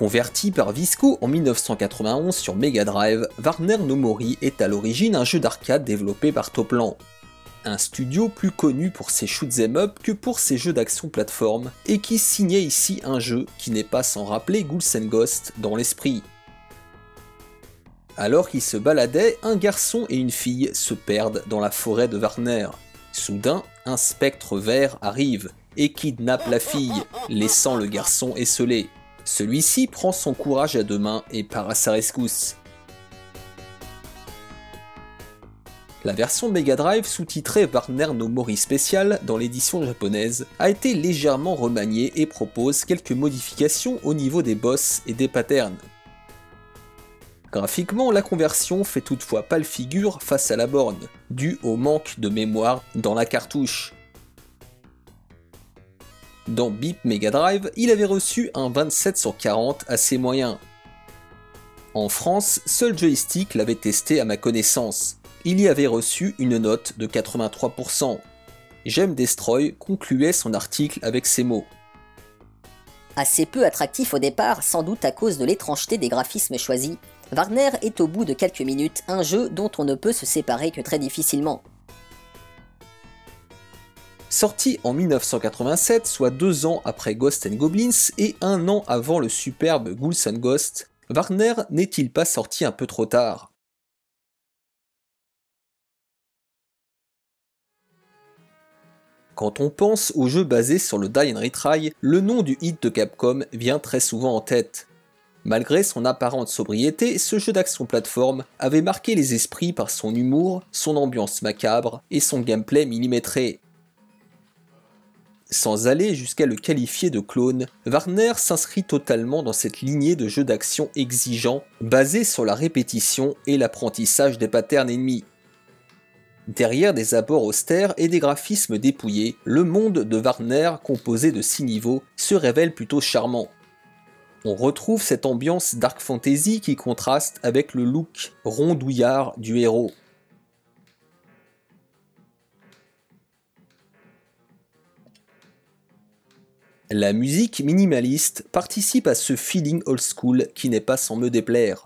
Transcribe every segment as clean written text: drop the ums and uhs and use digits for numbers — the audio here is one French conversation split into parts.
Converti par Visco en 1991 sur Mega Drive, Warner no Mori est à l'origine un jeu d'arcade développé par Toplan. Un studio plus connu pour ses shoot'em up que pour ses jeux d'action plateforme, et qui signait ici un jeu qui n'est pas sans rappeler Ghouls and Ghosts dans l'esprit. Alors qu'ils se baladaient, un garçon et une fille se perdent dans la forêt de Warner. Soudain, un spectre vert arrive et kidnappe la fille, laissant le garçon esseulé. Celui-ci prend son courage à deux mains et part à sa rescousse. La version Mega Drive sous-titrée Warner no Mori Special dans l'édition japonaise a été légèrement remaniée et propose quelques modifications au niveau des boss et des patterns. Graphiquement, la conversion fait toutefois pâle figure face à la borne, dû au manque de mémoire dans la cartouche. Dans Beep Mega Drive, il avait reçu un 27/40 assez moyen. En France, seul Joystick l'avait testé à ma connaissance. Il y avait reçu une note de 83%. J'aime Destroy concluait son article avec ces mots. Assez peu attractif au départ, sans doute à cause de l'étrangeté des graphismes choisis, Warner est au bout de quelques minutes un jeu dont on ne peut se séparer que très difficilement. Sorti en 1987, soit 2 ans après Ghosts and Goblins et 1 an avant le superbe Ghouls and Ghosts, Warner n'est-il pas sorti un peu trop tard? Quand on pense aux jeux basés sur le Die and Retry, le nom du hit de Capcom vient très souvent en tête. Malgré son apparente sobriété, ce jeu d'action plateforme avait marqué les esprits par son humour, son ambiance macabre et son gameplay millimétré. Sans aller jusqu'à le qualifier de clone, Warner s'inscrit totalement dans cette lignée de jeux d'action exigeants, basés sur la répétition et l'apprentissage des patterns ennemis. Derrière des abords austères et des graphismes dépouillés, le monde de Warner, composé de 6 niveaux, se révèle plutôt charmant. On retrouve cette ambiance dark fantasy qui contraste avec le look rondouillard du héros. La musique minimaliste participe à ce feeling old school qui n'est pas sans me déplaire.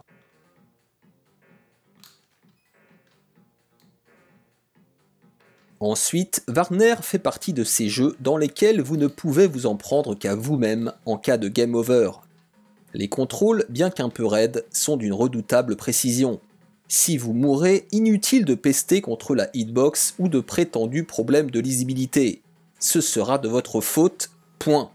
Ensuite, Warner fait partie de ces jeux dans lesquels vous ne pouvez vous en prendre qu'à vous-même en cas de game over. Les contrôles, bien qu'un peu raides, sont d'une redoutable précision. Si vous mourrez, inutile de pester contre la hitbox ou de prétendus problèmes de lisibilité. Ce sera de votre faute, point.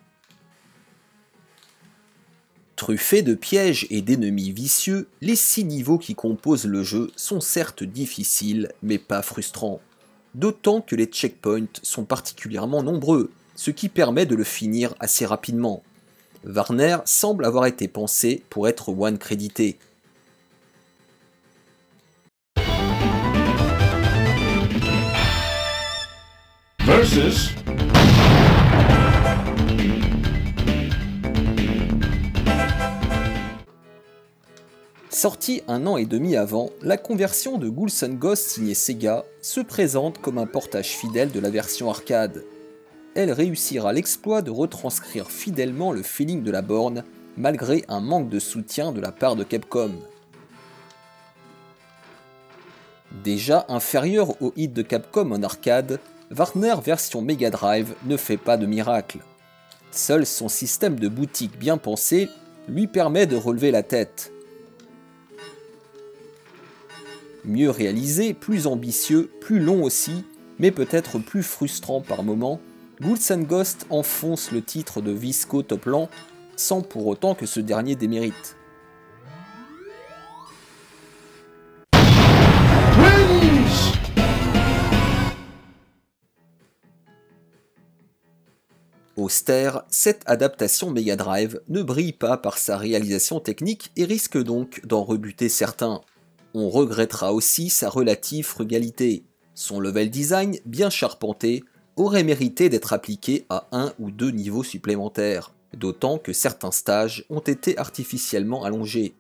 Truffés de pièges et d'ennemis vicieux, les 6 niveaux qui composent le jeu sont certes difficiles, mais pas frustrants. D'autant que les checkpoints sont particulièrement nombreux, ce qui permet de le finir assez rapidement. Warner semble avoir été pensé pour être one crédité. Versus Sortie 1 an et demi avant, la conversion de Ghouls and Ghosts signée Sega se présente comme un portage fidèle de la version arcade. Elle réussira l'exploit de retranscrire fidèlement le feeling de la borne, malgré un manque de soutien de la part de Capcom. Déjà inférieur au hit de Capcom en arcade, Warner version Mega Drive ne fait pas de miracle. Seul son système de boutique bien pensé lui permet de relever la tête. Mieux réalisé, plus ambitieux, plus long aussi, mais peut-être plus frustrant par moments, Ghouls and Ghosts enfonce le titre de Visco Toplan, sans pour autant que ce dernier démérite. Austère, cette adaptation Mega Drive ne brille pas par sa réalisation technique et risque donc d'en rebuter certains. On regrettera aussi sa relative frugalité. Son level design, bien charpenté, aurait mérité d'être appliqué à 1 ou 2 niveaux supplémentaires, d'autant que certains stages ont été artificiellement allongés.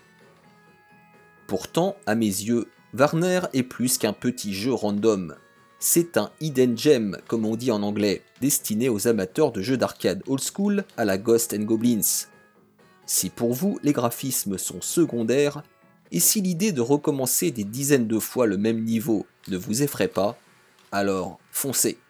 Pourtant, à mes yeux, Warner est plus qu'un petit jeu random. c'est un hidden gem, comme on dit en anglais, destiné aux amateurs de jeux d'arcade old school à la Ghosts and Goblins. Si pour vous les graphismes sont secondaires, et si l'idée de recommencer des dizaines de fois le même niveau ne vous effraie pas, alors foncez.